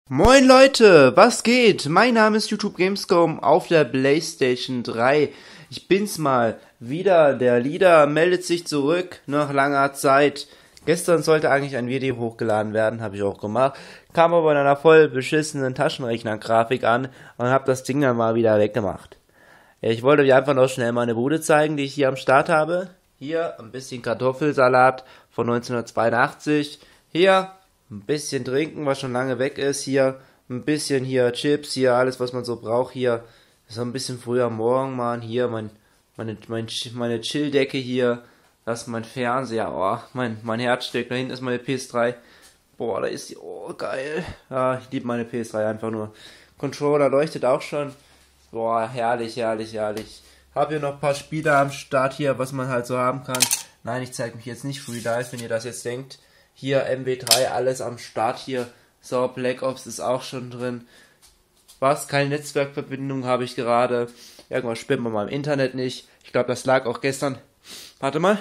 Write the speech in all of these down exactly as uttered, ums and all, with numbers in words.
Moin Leute, was geht? Mein Name ist YouTube Gamescom auf der PlayStation drei. Ich bin's mal. Wieder, der Leader meldet sich zurück nach langer Zeit. Gestern sollte eigentlich ein Video hochgeladen werden, habe ich auch gemacht. Kam aber in einer voll beschissenen Taschenrechner-Grafik an und habe das Ding dann mal wieder weggemacht. Ich wollte euch einfach noch schnell meine Bude zeigen, die ich hier am Start habe. Hier ein bisschen Kartoffelsalat von neunzehnhundertzweiundachtzig. Hier ein bisschen trinken, was schon lange weg ist. Hier ein bisschen hier Chips, hier alles, was man so braucht. Hier so ein bisschen früher Morgen, Mann. Hier mein, meine, mein, meine Chilldecke hier. Das ist mein Fernseher. Oh, mein, mein Herzstück. Da hinten ist meine P S drei. Boah, da ist die. Oh, geil. Ja, ich liebe meine P S drei einfach nur. Controller leuchtet auch schon. Boah, herrlich, herrlich, herrlich. Hab hier noch ein paar Spiele am Start hier, was man halt so haben kann. Nein, ich zeige mich jetzt nicht Free Dive, wenn ihr das jetzt denkt. Hier M W drei, alles am Start hier. So, Black Ops ist auch schon drin. Was? Keine Netzwerkverbindung habe ich gerade. Irgendwas spinnt man mal im Internet nicht. Ich glaube, das lag auch gestern. Warte mal.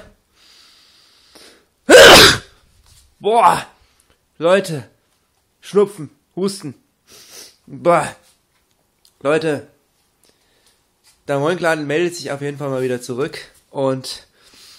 Boah! Leute! Schnupfen, Husten. Boah! Leute! Der Moin-Clan meldet sich auf jeden Fall mal wieder zurück. Und...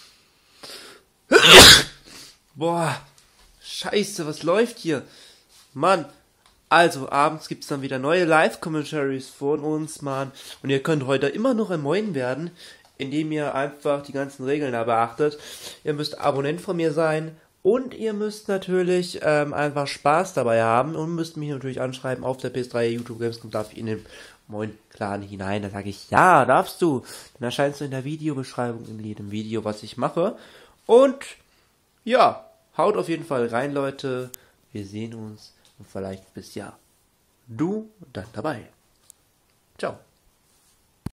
Boah! Scheiße, was läuft hier? Mann, also abends gibt's dann wieder neue Live-Commentaries von uns, Mann. Und ihr könnt heute immer noch ein Moin werden, indem ihr einfach die ganzen Regeln da beachtet. Ihr müsst Abonnent von mir sein und ihr müsst natürlich ähm, einfach Spaß dabei haben und müsst mich natürlich anschreiben auf der P S drei YouTube Gamescom, darf ich in den Moin-Clan hinein. Da sage ich, ja, darfst du. Dann erscheinst du in der Videobeschreibung in jedem Video, was ich mache. Und ja, haut auf jeden Fall rein, Leute. Wir sehen uns und vielleicht bist ja du dann dabei. Ciao.